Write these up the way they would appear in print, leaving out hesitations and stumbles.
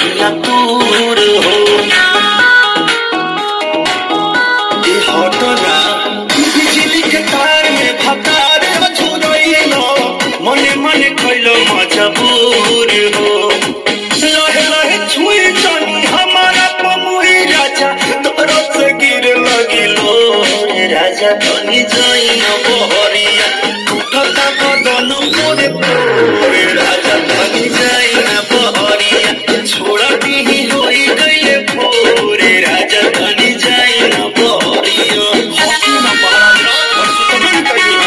दहिया दूर हो हटना बिजली के तार में भतार झुरइलो मने मने खइलो मजबूर हो लहे लहे छुई जानी हमारा पमुई राजा तोरो से गिर लगिलो राजा तनी जाई न बहरिया उठता बदन मोरे पोरे राजा तनी जाई न बहरिया छोड़ा दी होई गइले पोरे राजा तनी जाई न बहरिया हसी न बहरा सुतन कइला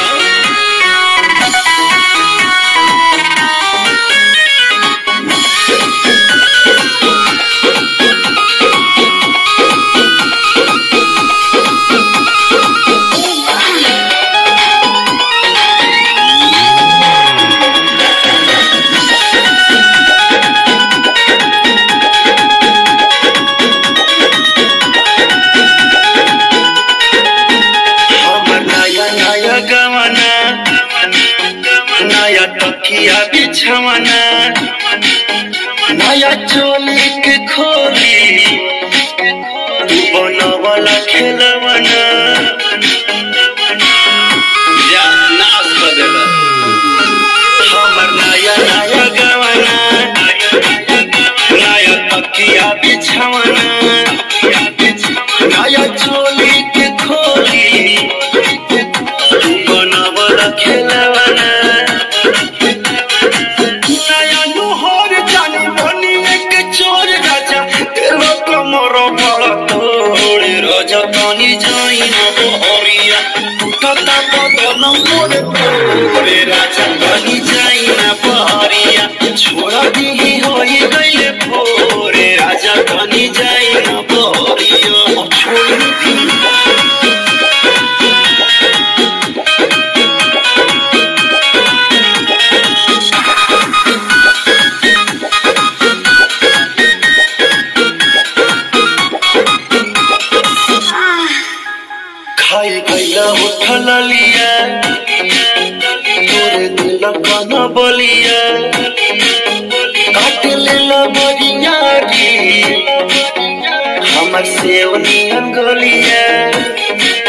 नया तकिया बिछवना नया चोली के खोली बनवला खेलवना या नाश कर देला हमर नया नया गवना नया तकिया बिछवना नया चोली के खोली बनवला खेलवना तनी जाई न बहरिया उठता बदन मोरे पोरे राजा तनी जाई न बहरिया छोड़ा दी होई गइले पोरे राजा तनी जाई न बहरिया छोड़ दी खाई गइला उठल लिया तोरे दिल कन बलिया काट लेला बरिया री हमर सेवनी अंगलिया